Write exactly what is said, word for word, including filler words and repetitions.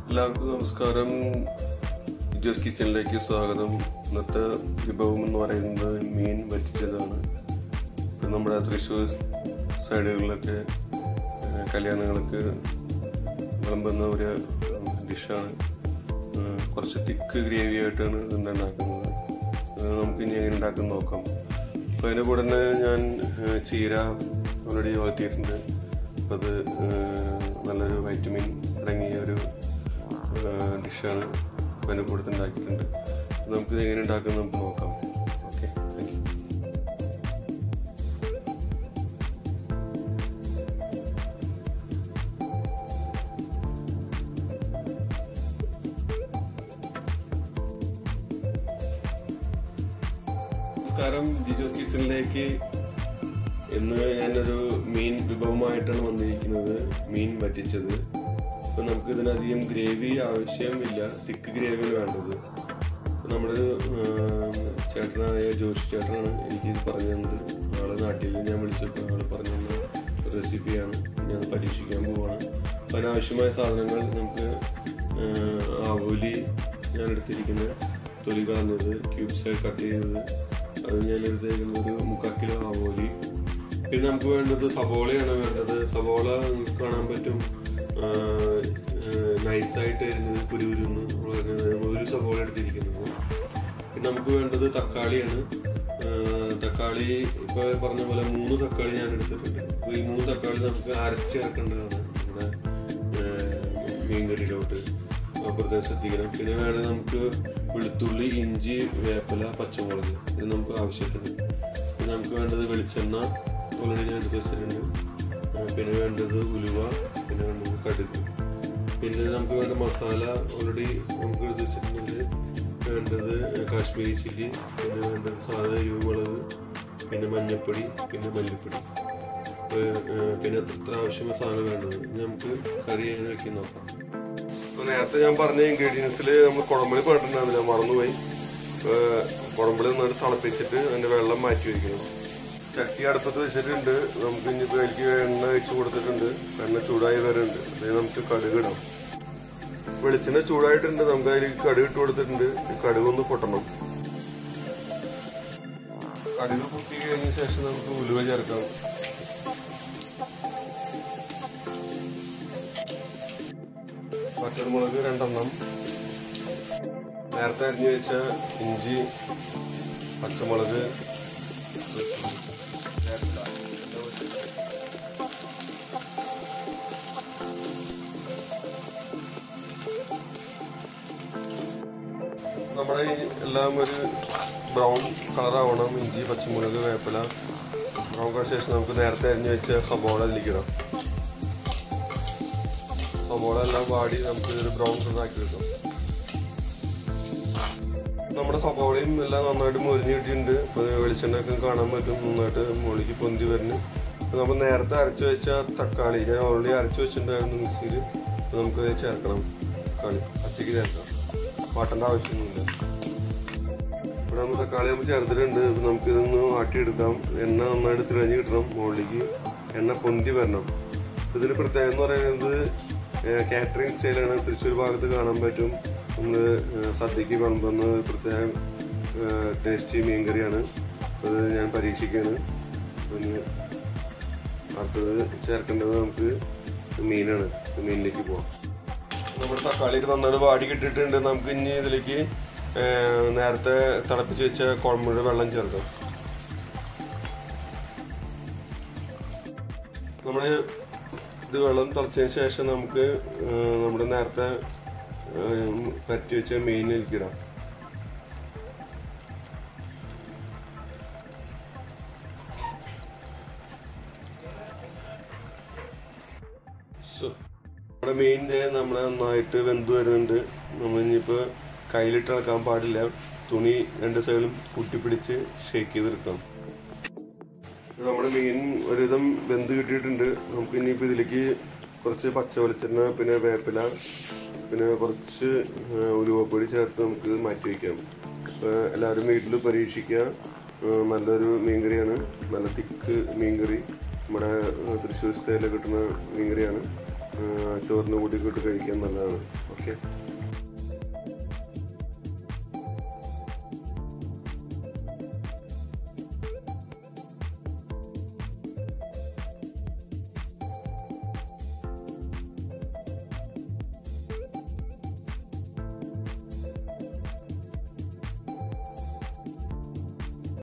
എല്ലാവർക്കും നമസ്കാരം. ജിജോസ് കിച്ചണിലേക്ക് സ്വാഗതം. ഇന്നത്തെ വിഭവം എന്ന് പറയുന്നത് മീൻ വറ്റിച്ചതാണ്. ഇപ്പം നമ്മുടെ തൃശ്ശൂർ സൈഡുകളിലൊക്കെ കല്യാണങ്ങൾക്ക് വിളമ്പുന്ന ഒരു ഡിഷാണ്. കുറച്ച് തിക്ക് ഗ്രേവി ആയിട്ടാണ് ഇതിൻ്റെ ഉണ്ടാക്കുന്നത്. നമുക്ക് ഇനി എങ്ങനെ ഉണ്ടാക്കുന്നത് നോക്കാം. അപ്പോൾ അതിൻ്റെ കൂടെ തന്നെ ഞാൻ ചീര ഓൾറെഡി വളർത്തിയിട്ടുണ്ട്. അപ്പോൾ അത് നല്ലൊരു വൈറ്റമിൻ അടങ്ങിയ ഒരു ഡിഷാണ്. അപ്പോൾ അതിൻ്റെ കൂടെ ഉണ്ടാക്കിയിട്ടുണ്ട്. നമുക്കിത് എങ്ങനെ ഉണ്ടാക്കുന്നത് നമുക്ക് നോക്കാം. Okay, thank you. നമസ്കാരം. ജിജോസ് കിച്ചണിലേക്ക് ഇന്ന് ഞാനൊരു മീൻ വിഭവമായിട്ടാണ് വന്നിരിക്കുന്നത്. മീൻ വറ്റിച്ചത്. അപ്പോൾ നമുക്ക് ഇതിനധികം ഗ്രേവി ആവശ്യമില്ല, തിക്ക് ഗ്രേവിയാണ് വേണ്ടത്. അപ്പോൾ നമ്മുടെ ചേട്ടനായ ജോഷി ചേട്ടനാണ് എനിക്കിത് പറഞ്ഞു തന്നത്. ആളെ നാട്ടിൽ ഞാൻ വിളിച്ചപ്പോൾ ആൾ പറഞ്ഞു തന്ന റെസിപ്പിയാണ്. ഞാൻ പരീക്ഷിക്കാൻ പോവാണ്. അപ്പോൾ അതിനാവശ്യമായ സാധനങ്ങൾ നമുക്ക് ആവോലി ഞാൻ എടുത്തിരിക്കുന്നത്, തൊലി കളഞ്ഞത്, ക്യൂബ്സായി കട്ട് ചെയ്തത്, അത് ഞാൻ എടുത്തേക്കുന്ന ഒരു മുക്കാൽ കിലോ ആവോലി. പിന്നെ നമുക്ക് വേണ്ടത് സവോളയാണ് വേണ്ടത്. സവോള നിങ്ങൾക്ക് കാണാൻ പറ്റും നൈസായിട്ട് വരുന്നത്, കുരുകുരുന്ന് ഒരു സവോള എടുത്തിരിക്കുന്നത്. പിന്നെ നമുക്ക് വേണ്ടത് തക്കാളിയാണ്. തക്കാളി ഇപ്പോൾ പറഞ്ഞ പോലെ മൂന്ന് തക്കാളി ഞാൻ എടുത്തിട്ടുണ്ട്. അപ്പോൾ ഈ മൂന്ന് തക്കാളി നമുക്ക് അരച്ച് ചേർക്കേണ്ടതാണ് നമ്മുടെ മീൻകറിയിലോട്ട്. പ്രത്യേകം ശ്രദ്ധിക്കണം. പിന്നെ വേണ്ടത് നമുക്ക് വെളുത്തുള്ളി, ഇഞ്ചി, വേപ്പില, പച്ചമുളക്, ഇത് നമുക്ക് ആവശ്യത്തിന്. പിന്നെ നമുക്ക് വേണ്ടത് വെളിച്ചെണ്ണ ഓൾറെഡി ഞാൻ എടുത്ത് വെച്ചിട്ടുണ്ട്. പിന്നെ വേണ്ടത് ഉലുവ, പിന്നെ വേണ്ടത് കടുക്. പിന്നെ നമുക്ക് വേണ്ട മസാല ഓൾറെഡി നമുക്ക് എടുത്ത് വെച്ചിട്ടുണ്ട്. വേണ്ടത് കാശ്മീരി ചില്ലി, പിന്നെ വേണ്ടത് സാധാ എരിവുമുളക്, പിന്നെ മഞ്ഞൾപ്പൊടി, പിന്നെ മല്ലിപ്പൊടി. പിന്നെ ഇത്ര ആവശ്യമായ സാധനം വേണ്ടത്. നമുക്ക് കറി എങ്ങനെ വെക്കി നോക്കാം. അപ്പോൾ നേരത്തെ ഞാൻ പറഞ്ഞ ഇൻഗ്രീഡിയൻസിൽ നമ്മൾ കുടമ്പളി പറഞ്ഞിട്ടുണ്ടായിരുന്നില്ല, മറന്നുപോയി. കുടമ്പളി നന്നായിട്ട് തിളപ്പിച്ചിട്ട് അതിൻ്റെ വെള്ളം മാറ്റി വയ്ക്കണം. ചട്ടി അടുപ്പത്ത് വെച്ചിട്ടുണ്ട്. നമുക്ക് ഇനിയിപ്പോൾ അതിലേക്ക് എണ്ണ വെച്ച് കൊടുത്തിട്ടുണ്ട്. എണ്ണ ചൂടായി വരുന്നുണ്ട്. അതായത് നമുക്ക് കടുക് ഇടാം. വെളിച്ചെണ്ണ ചൂടായിട്ടുണ്ട്. നമുക്ക് അതിലേക്ക് കടുക് ഇട്ട് കൊടുത്തിട്ടുണ്ട്. കടുകൊന്ന് പൊട്ടണം. കടുക് പൊട്ടി കഴിഞ്ഞ ശേഷം നമുക്ക് ഉലുവ ചേർക്കാം. പച്ചമുളക് രണ്ടെണ്ണം, നേരത്തെ അരിഞ്ഞു വെച്ച ഇഞ്ചി, പച്ചമുളക്, നമ്മുടെ എല്ലാം ഒരു ബ്രൗൺ കളറാവണം. ഇഞ്ചി, പച്ചമുളക്, വേപ്പില ബ്രൗൺ കളർ ശേഷം നമുക്ക് നേരത്തെ അരിഞ്ഞു വെച്ച സബോള അതിലേക്കിടാം. സബോള എല്ലാം വാടി നമുക്ക് ഇതൊരു ബ്രൗൺ കളറാക്കി എടുക്കാം. നമ്മുടെ സബോളയും എല്ലാം നന്നായിട്ട് മൊരിഞ്ഞ് കിട്ടിയിട്ടുണ്ട്. ഇപ്പോൾ വെളിച്ചെണ്ണയൊക്കെ കാണാൻ പറ്റും, നന്നായിട്ട് മുകളിലേക്ക് പൊന്തി വരുന്നു. നമ്മൾ നേരത്തെ അരച്ചു വെച്ച തക്കാളി ഞാൻ ഓൾറെഡി അരച്ചു വെച്ചിട്ടുണ്ടായിരുന്നു മിക്സിയിൽ. നമുക്ക് ചേർക്കണം. തക്കാളി പച്ചയ്ക്ക് ചേർക്കാം, വാട്ടേണ്ട ആവശ്യമൊന്നുമില്ല. ഇവിടെ നമ്മൾ തക്കാളി നമ്മൾ ചേർത്തിട്ടുണ്ട്. ഇപ്പം നമുക്കിതൊന്ന് വാട്ടിയെടുക്കാം. എണ്ണ നന്നായിട്ട് തിളഞ്ഞ് കിട്ടണം. മുകളിലേക്ക് എണ്ണ പൊന്തി വരണം. ഇതിന് പ്രത്യേകം എന്ന് പറയുന്നത് കാറ്ററിംഗ് സ്റ്റൈലാണ്. തൃശ്ശൂർ ഭാഗത്ത് കാണാൻ പറ്റും. നമ്മൾ സദ്യക്ക് വിളമ്പുന്ന പ്രത്യേകം ടേസ്റ്റി മീൻകറിയാണ്. അത് ഞാൻ പരീക്ഷിക്കുകയാണ്. പിന്നെ അടുത്തത് ചേർക്കേണ്ടത് നമുക്ക് മീനാണ്. മീനിലേക്ക് പോവാം. നമ്മുടെ തക്കാളിയൊക്കെ നന്നായിട്ട് വാടി കിട്ടിയിട്ടുണ്ട്. നമുക്ക് ഇനി ഇതിലേക്ക് നേരത്തെ തിളപ്പിച്ച് വെച്ച കുഴമ്പുഴ വെള്ളം ചേർക്കാം. നമ്മൾ ഇത് വെള്ളം തിളച്ചതിന് ശേഷം നമുക്ക് നമ്മുടെ നേരത്തെ പരത്തി വെച്ച മീനിലേക്ക് ഇടാം. നമ്മുടെ മീനിൻ്റെ നമ്മൾ നന്നായിട്ട് വെന്ത് വരുന്നുണ്ട്. നമ്മൾ ഇനിയിപ്പോൾ കയ്യിലിട്ട് ഇളക്കാൻ പാടില്ല. തുണി രണ്ട് സൈഡിലും കൂട്ടിപ്പിടിച്ച് ഷേക്ക് ചെയ്തെടുക്കാം. നമ്മുടെ മീൻ ഒരുവിധം വെന്ത് കിട്ടിയിട്ടുണ്ട്. നമുക്ക് ഇനിയിപ്പോൾ ഇതിലേക്ക് കുറച്ച് പച്ച വെളിച്ചെണ്ണ, പിന്നെ വേപ്പില, പിന്നെ കുറച്ച് ഉലുവപ്പൊടി ചേർത്ത് നമുക്ക് മാറ്റി വയ്ക്കാം. അപ്പോൾ എല്ലാവരും വീട്ടിൽ പരീക്ഷിക്കുക. നല്ലൊരു മീൻകറിയാണ്. നല്ല തിക്ക് മീൻകറി. നമ്മുടെ തൃശ്ശൂർ സ്റ്റൈലിൽ കിട്ടുന്ന മീൻകറിയാണ്. ചോറിന് കൂട്ടി കൂട്ടി കഴിക്കാൻ നല്ലതാണ്. ഓക്കെ.